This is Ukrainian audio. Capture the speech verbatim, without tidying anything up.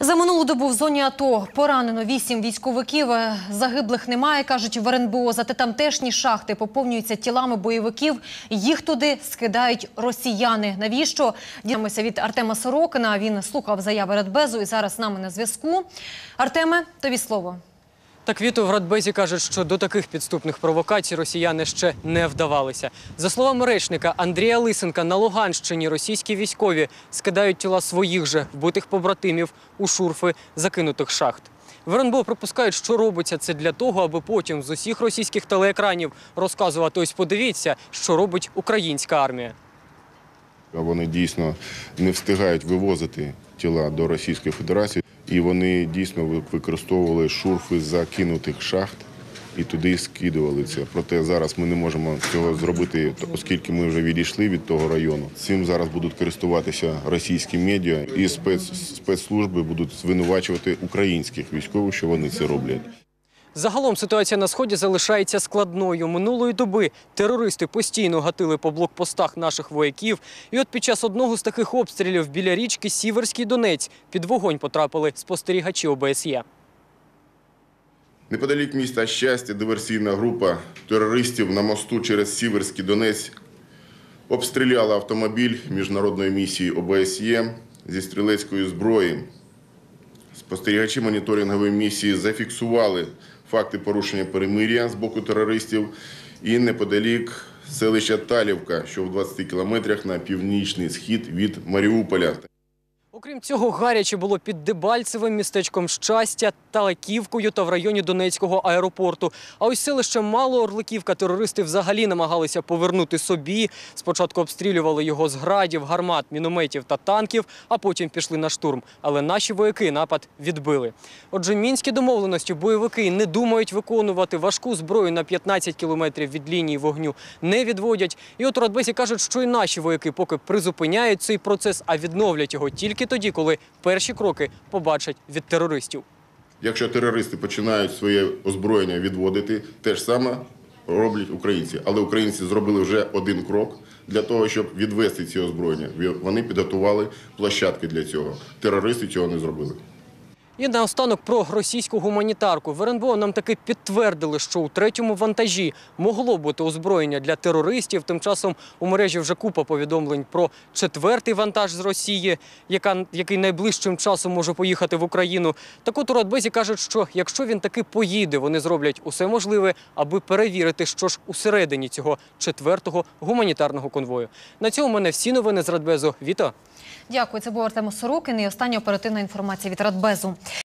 За минулу добу в зоні АТО поранено вісім військовиків. Загиблих немає, кажуть в РНБО. Зате тамтешні шахти поповнюються тілами бойовиків. Їх туди скидають росіяни. Навіщо? Дізнаємося від Артема Сорокина. Він слухав заяви Радбезу і зараз з нами на зв'язку. Артеме, тобі слово. Так, Віто, в Радбезі кажуть, що до таких підступних провокацій росіяни ще не вдавалися. За словами речника Андрія Лисенка, на Луганщині російські військові скидають тіла своїх же вбитих побратимів у шурфи закинутих шахт. В РНБО припускають, що робиться це для того, аби потім з усіх російських телеекранів розказувати: ось подивіться, що робить українська армія. Вони дійсно не встигають вивозити тіла до Російської Федерації. І вони дійсно використовували шурфи закинутих шахт і туди скидували це. Проте зараз ми не можемо цього зробити, оскільки ми вже відійшли від того району. Цим зараз будуть користуватися російські медіа і спец, спецслужби будуть звинувачувати українських військових, що вони це роблять. Загалом ситуація на Сході залишається складною. Минулої доби терористи постійно гатили по блокпостах наших вояків. І от під час одного з таких обстрілів біля річки Сіверський Донець під вогонь потрапили спостерігачі О Б С Є. Неподалік міста Щастя диверсійна група терористів на мосту через Сіверський Донець обстріляла автомобіль міжнародної місії О Б С Є зі стрілецької зброї. Спостерігачі моніторингової місії зафіксували факти порушення перемир'я з боку терористів і неподалік селища Талівка, що в двадцяти кілометрах на північний схід від Маріуполя. Окрім цього, гаряче було під Дебальцевим, містечком Щастя, Талаківкою та в районі Донецького аеропорту. А ось селище Малоорликівка терористи взагалі намагалися повернути собі. Спочатку обстрілювали його з градів, гармат, мінометів та танків, а потім пішли на штурм. Але наші вояки напад відбили. Отже, мінські домовленості бойовики не думають виконувати, важку зброю на п'ятнадцять кілометрів від лінії вогню не відводять. І от у Радбезі кажуть, що і наші вояки поки призупиняють цей процес, а відновлять його тільки тоді, коли перші кроки побачать від терористів. Якщо терористи починають своє озброєння відводити, те ж саме роблять українці. Але українці зробили вже один крок для того, щоб відвести ці озброєння. Вони підготували площадки для цього. Терористи цього не зробили. І наостанок про російську гуманітарку. В РНБО нам таки підтвердили, що у третьому вантажі могло бути озброєння для терористів. Тим часом у мережі вже купа повідомлень про четвертий вантаж з Росії, яка, який найближчим часом може поїхати в Україну. Так от у Радбезі кажуть, що якщо він таки поїде, вони зроблять усе можливе, аби перевірити, що ж усередині цього четвертого гуманітарного конвою. На цьому в мене всі новини з Радбезу. Віто. Дякую. Це був Артем Сорокин і остання оперативна інформація від Радбезу.